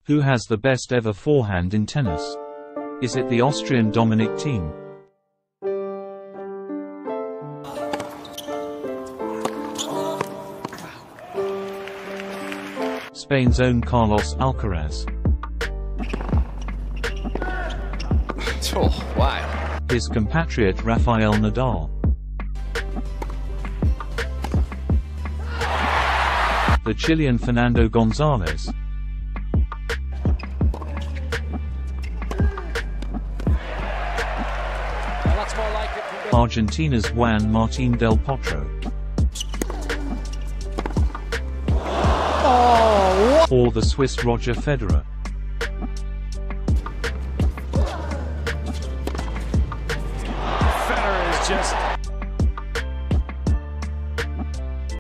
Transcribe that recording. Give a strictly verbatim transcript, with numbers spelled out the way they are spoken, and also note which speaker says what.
Speaker 1: Who has the best ever forehand in tennis? Is it the Austrian Dominic Thiem? Spain's own Carlos Alcaraz?
Speaker 2: Oh, wow.
Speaker 1: His compatriot Rafael Nadal? The Chilean Fernando Gonzalez? Argentina's Juan Martín del Potro?
Speaker 2: Oh, what?
Speaker 1: Or the Swiss Roger Federer?